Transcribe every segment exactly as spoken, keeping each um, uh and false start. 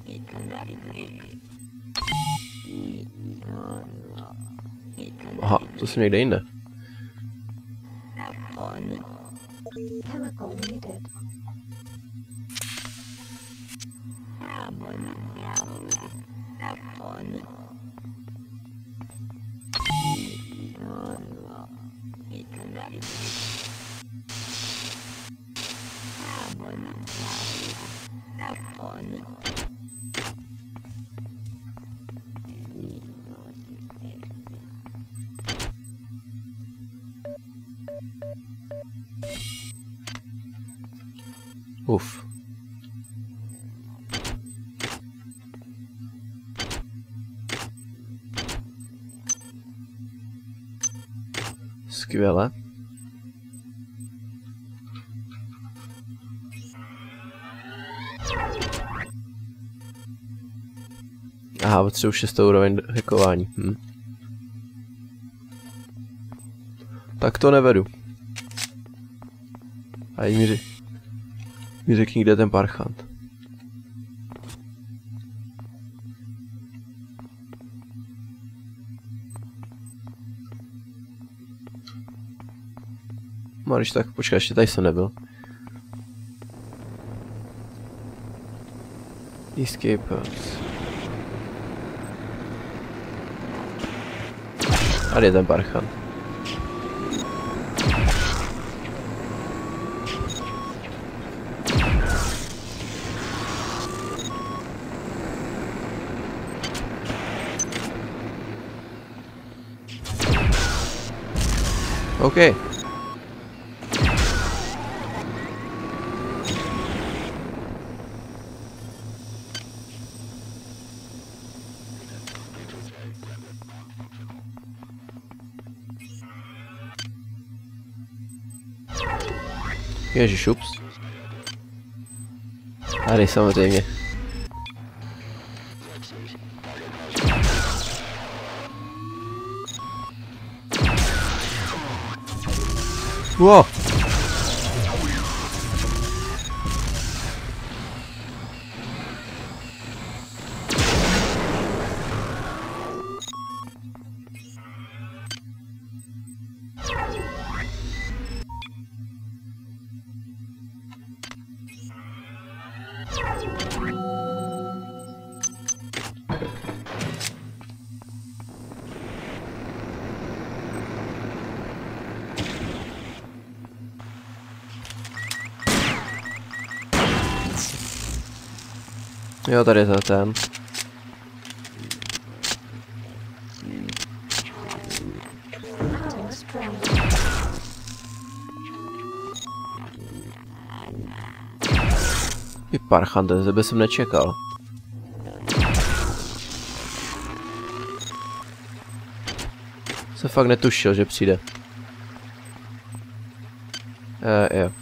Aha, to jsem někde jinde. Uf. Skvěle. Aha, potřebuji šestou úroveň hackování. Hm. Tak to nevedu. A mi, ři... mi řekni, kde je ten parchant. No, když tak, počkej, ještě tady jsem nebyl. Escapers. Tady je ten parchant. OK. Ježiš, ups. Tady samozřejmě. Wow. Jo, tady je to ten. Ty parchante, zde jsem nečekal. Se fakt netušil, že přijde. Eh, jo.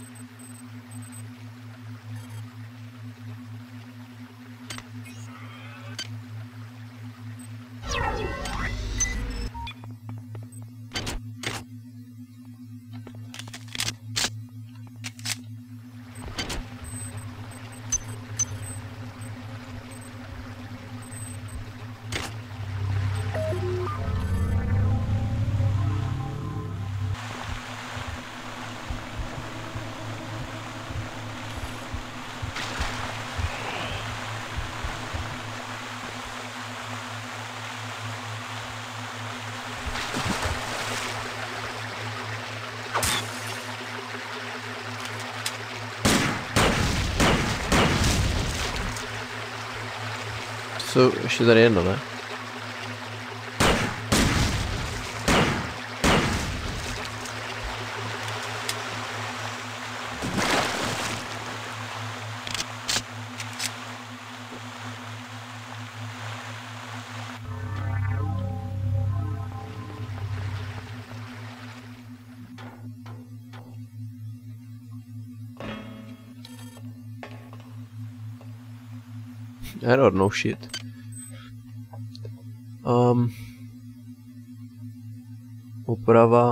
Jsou ještě tady jedno, ne? Error, no shit. Um, oprava.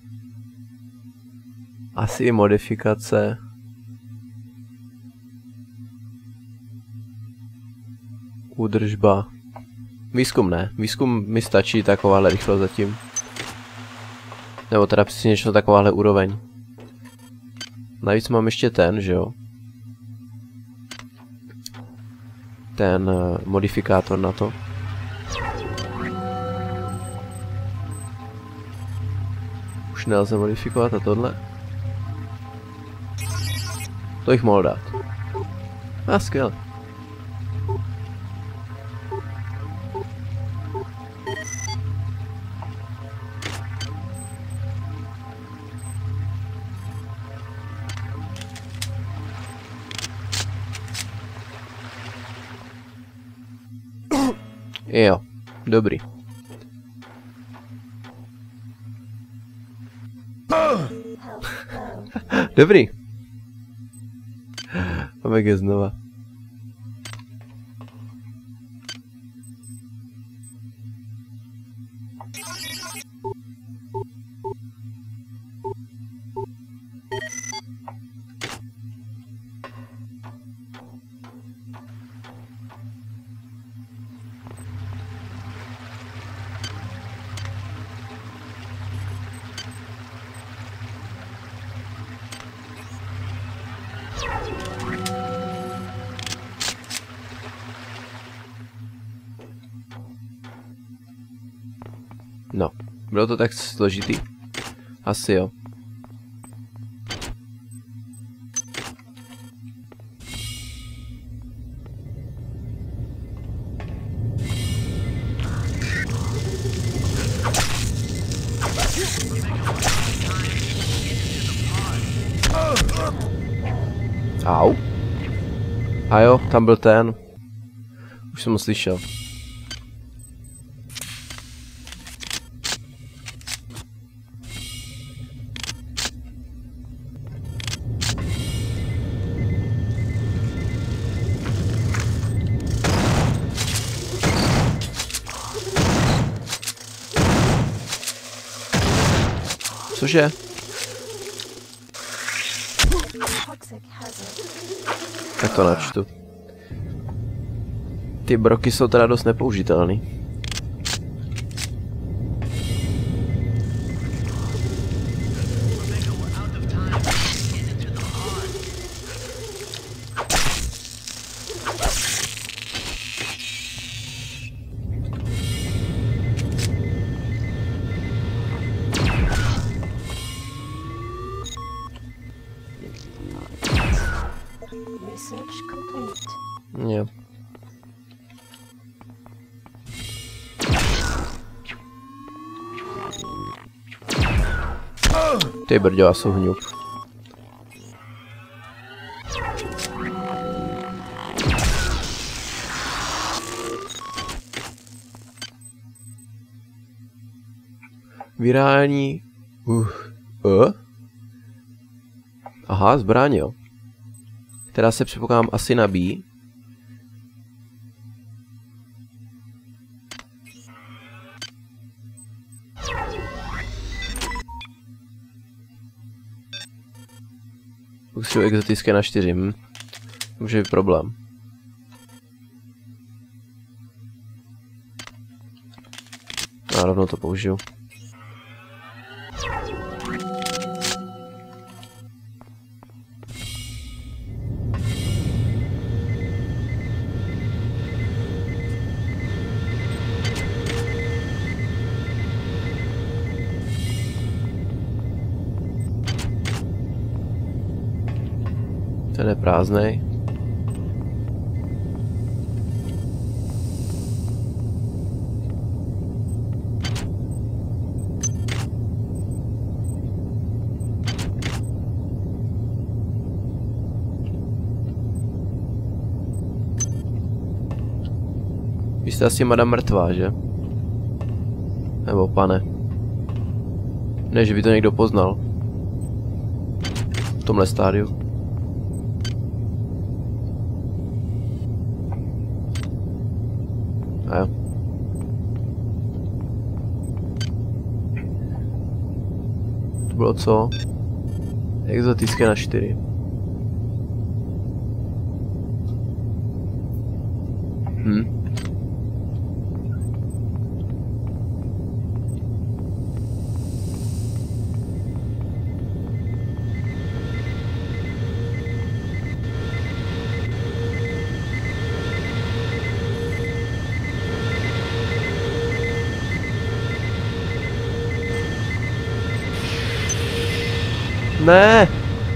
Asi i modifikace. Údržba. Výzkum ne. Výzkum mi stačí takováhle rychlost zatím. Nebo teda přesně něco takováhle úroveň. Navíc mám ještě ten, že jo. Ten uh, modifikátor na to. Už nelze modifikovat a tohle. To jich mohl dát. A skvěle. Jo, dobrý. Dobrý. Omega znova. No, bylo to tak složitý? Asi jo. Au. A jo, tam byl ten. Už jsem ho slyšel. Cože? Tak to načtu. Ty broky jsou teda dost nepoužitelný. Jo. Ty brďo, jsou hňup. Vyrání... Uh. Uh. Aha, zbraň, jo. Která se předpokládám asi nabíjí. Použiju exotické na čtyři. Hm. Může být problém. A rovnou to použiju. Ten je prázdnej. Vy jste asi madam mrtvá, že? Nebo pane. Ne, že by to někdo poznal. V tomhle stádiu. A jo. To bylo co? Exotické na čtyři. Hm. Ne!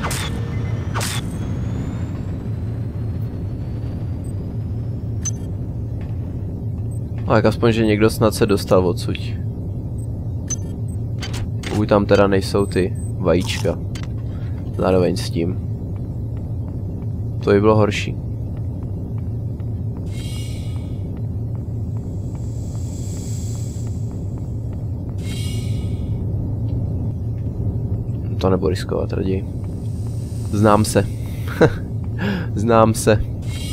Tak aspoň, že někdo snad se dostal odsuť. Pokud tam teda nejsou ty vajíčka. Zároveň s tím. To by bylo horší. To nebudu riskovat raději. Znám se. Znám se.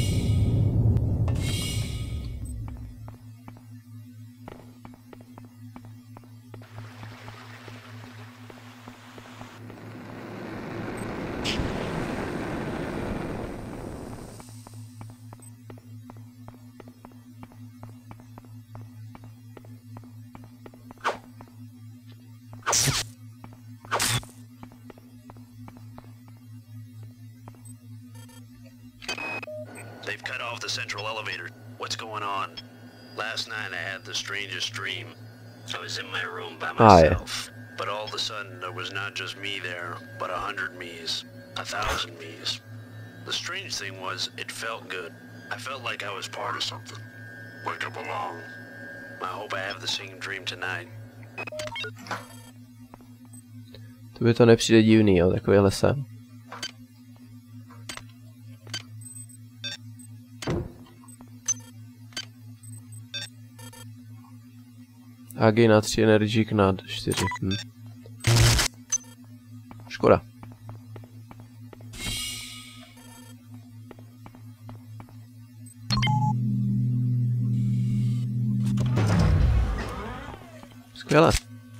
They've cut off the central elevator. What's going on? Last night I had the strangest dream. I was in my room by myself. But all of a sudden there was not just me there, but a hundred me's. A thousand me's. The strange thing was, it felt good. I felt like I was part of something. Like I belong. I hope I have the same dream tonight. To by to nepřijde divný, jo, takovýhle sen. A G na tři, Energik na čtyři. Hm. Škoda. Skvěle.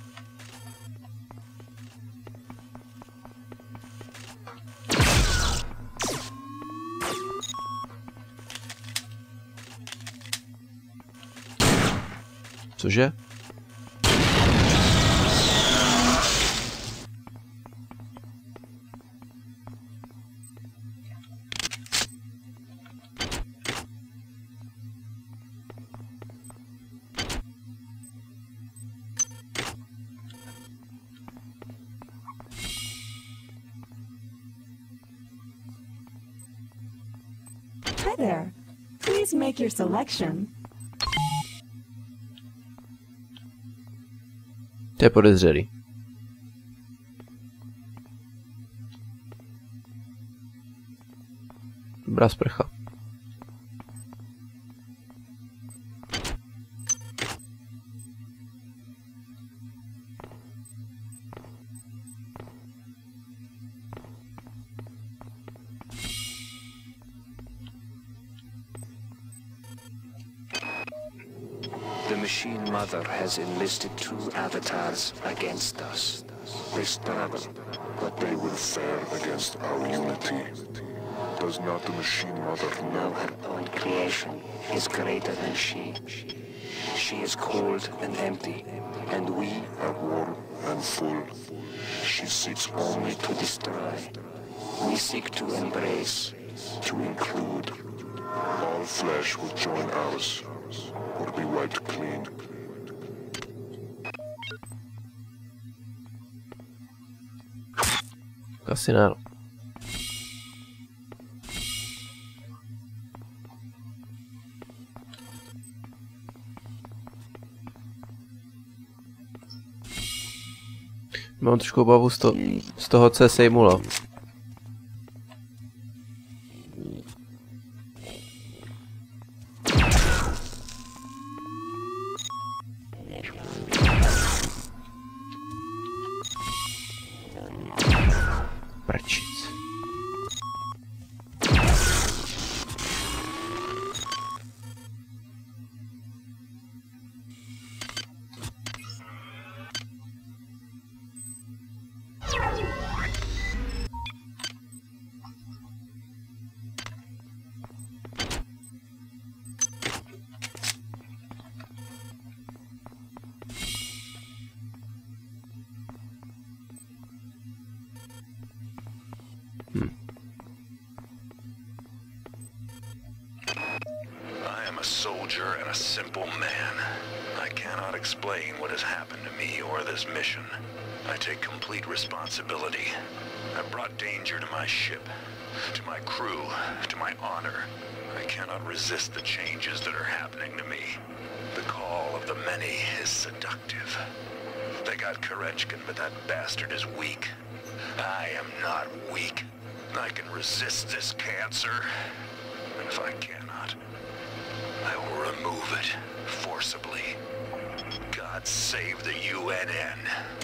Cože? Hi there. Please make your selection. To je podezřelý. Dobrá sprcha. The Machine Mother has enlisted two avatars against us. They struggle, but they will fare against our unity. Does not the Machine Mother know? Her own creation is greater than she. She is cold and empty, and we Are warm and full. She seeks only to destroy. We seek to embrace. to include. All flesh will join ours, or be wiped clean. Asi ne. Mám trošku obavu z, to, z toho, co je sejmulo. Prčic. I am a soldier and a simple man. I cannot explain what has happened to me or this mission. I take complete responsibility. I brought danger to my ship, to my crew, to my honor. I cannot resist the changes that are happening to me. The call of the many is seductive. They got Korechkin, but that bastard is weak. I am not weak. I can resist this cancer. And if I cannot, I will remove it forcibly. God save the U N N.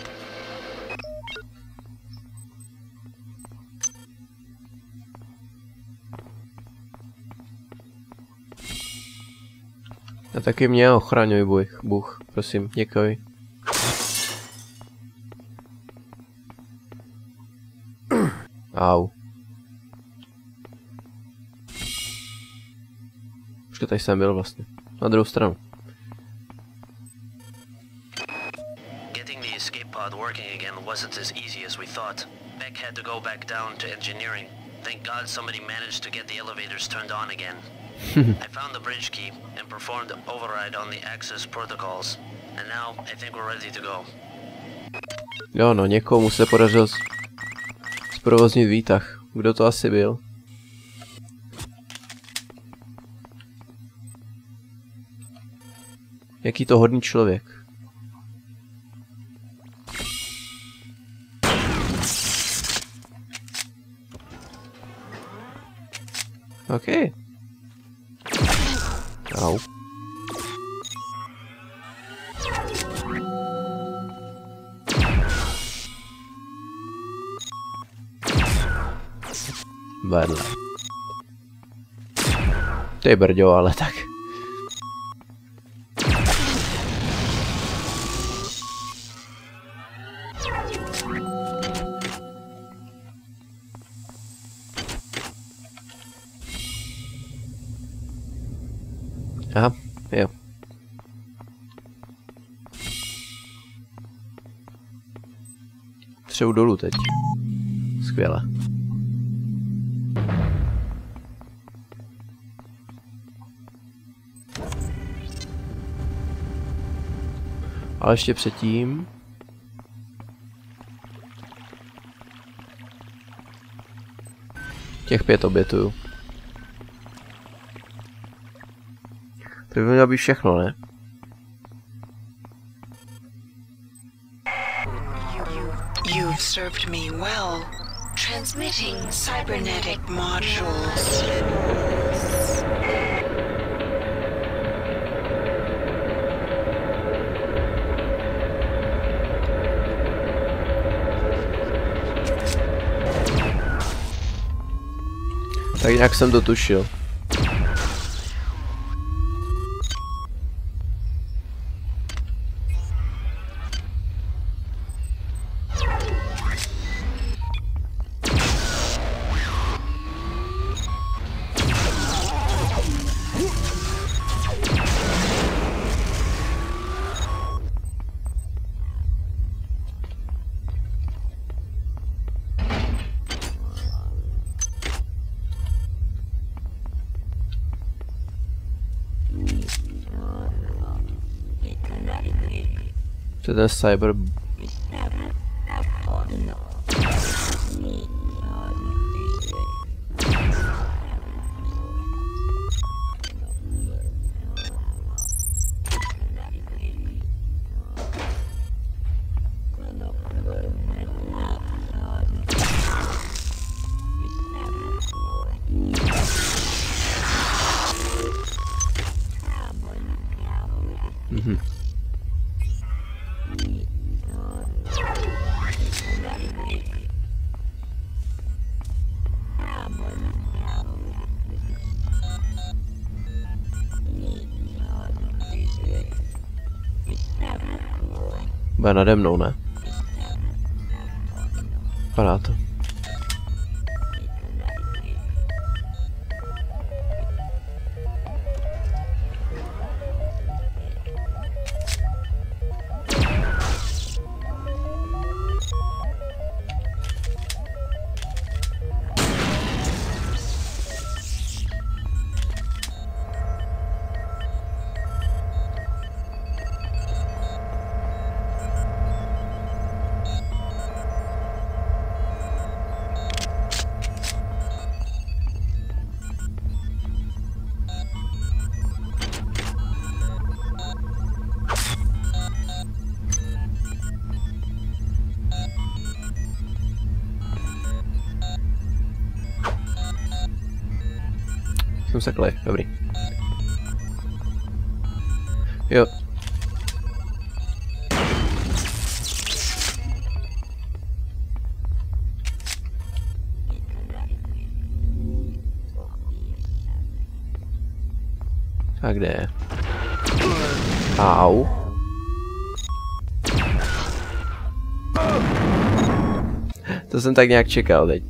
A taky mě ochraňuj, Bůh, Bůh, prosím, děkuji. Au. Počkej, tady jsem byl vlastně. Na druhou stranu. Getting the escape pod working again wasn't as easy as we thought. Beck had to go back down to engineering. Thank God somebody managed to get the elevators turned on again. I found the bridge key and performed an override on the access protocols. And now I think we're ready to go. Jo no, někomu se podařilo zprovoznit výtah. Kdo to asi byl? Jaký to hodný člověk. OK. Au. Vedle. Ty brďo, ale tak. Aha, jo. Třebu dolů teď. Skvěle. Ale ještě předtím... Těch pět obětuju. To by mělo být všechno, ne? You've served me well. Transmitting cybernetic modules. Tak nějak jsem to tušil. To je ten cyber... Mhm. Bude nade mnou, ne? Vypadá to. Jsem seklej, dobrý. Jo. A kde je? Au. To jsem tak nějak čekal teď.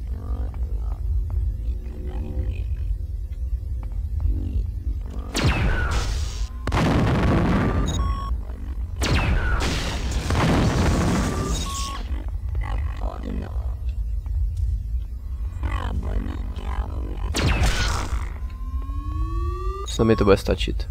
Snad mi to bude stačit.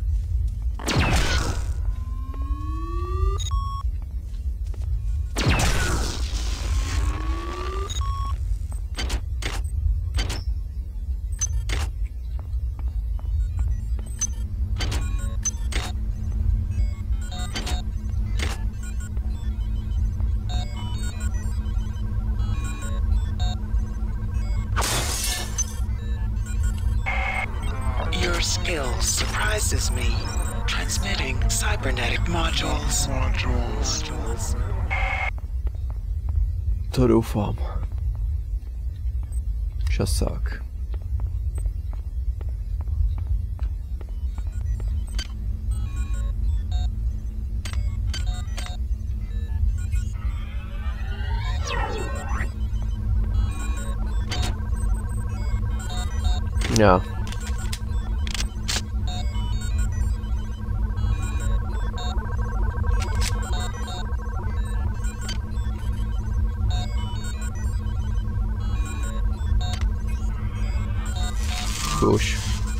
Your skill surprises me. Transmitting cybernetic modules. Modules. To doufám. Šasák. Já. Už.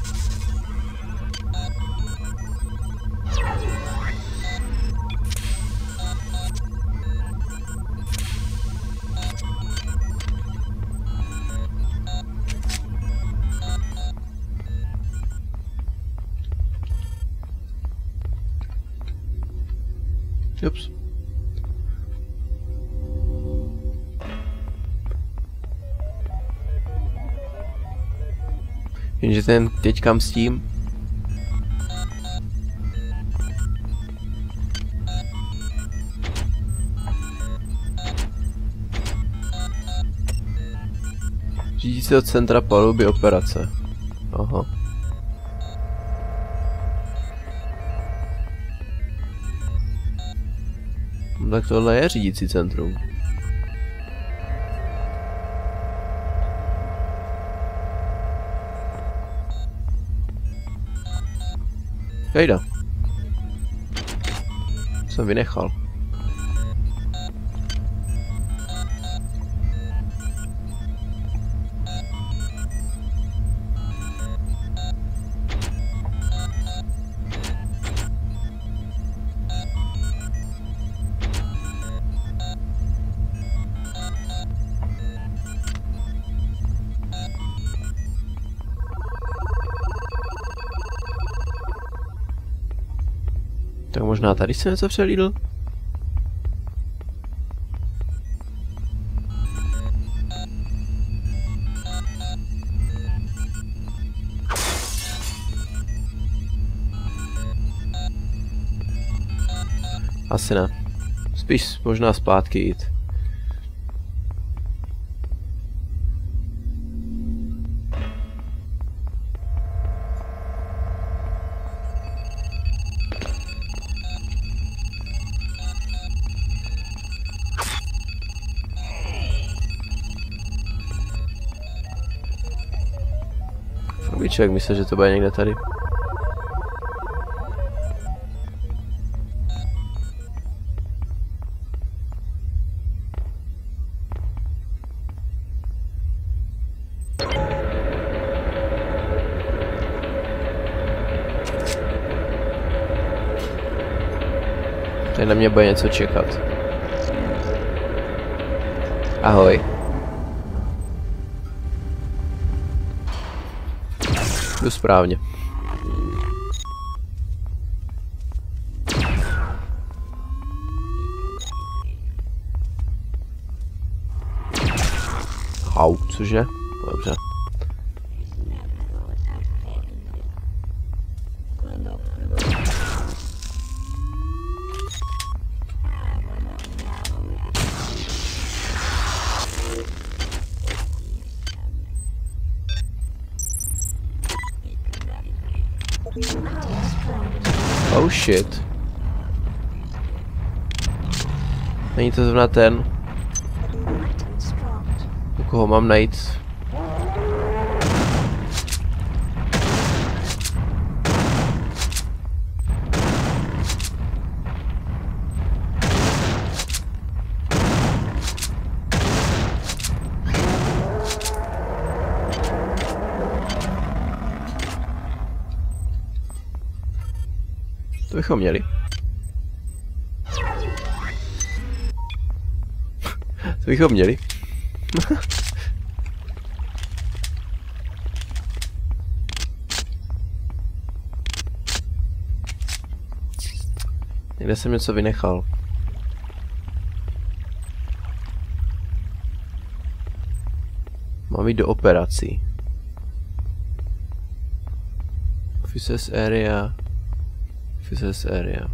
Ups. Jenže ten teď kam s tím? Řídícího centra paluby operace. Aha. No, tak tohle je řídící centrum. Hejda. Jsem vynechal. Tak možná tady jsem něco přelídl? Asi ne. Spíš možná zpátky jít. Člověk myslel, že to bude někde tady. Tady na mě bude něco čekat. Ahoj. Jdu správně. Au, cože? Dobře. Oh shit. Není to zrovna ten. U koho mám najít? To bychom měli. To bychom měli. Někde jsem něco vynechal. Mám jít do operací. Offices area. Offices area.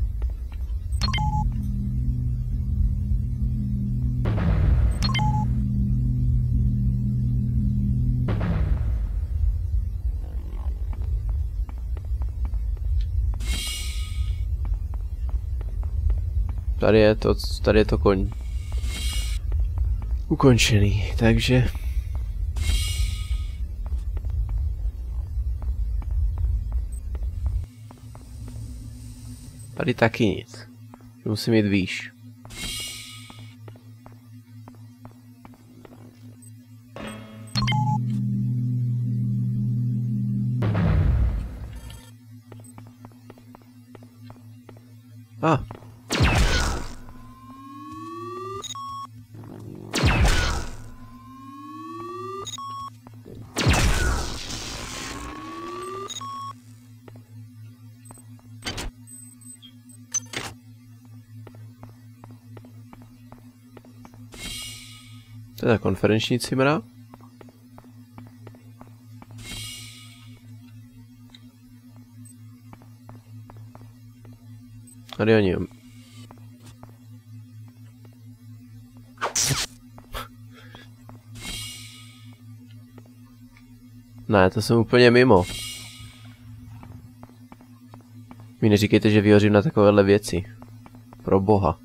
Tady je to, tady je to koň. Ukončený, takže... Tady taky nic. Musím jít výš. A. To je ta konferenční cimra. Tady oni. Ne, to jsem úplně mimo. Mi neříkejte, že vyhořím na takovéhle věci. Pro boha.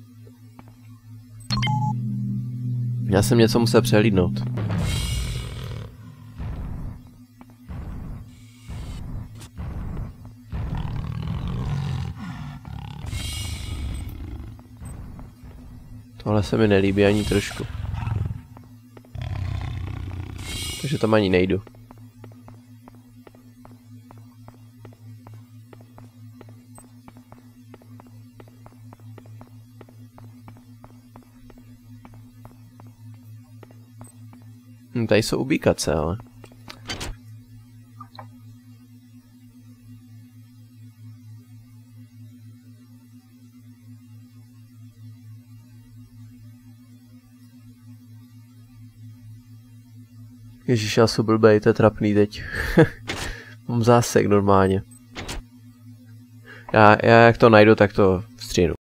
Já jsem něco musel přehlídnout. Tohle se mi nelíbí ani trošku. Takže tam ani nejdu. Hm, tady jsou ubíkace, ale... Ježíš, já jsem blbej, to je trapný teď. Mám zásek normálně. Já, já jak to najdu, tak to vstříhnu.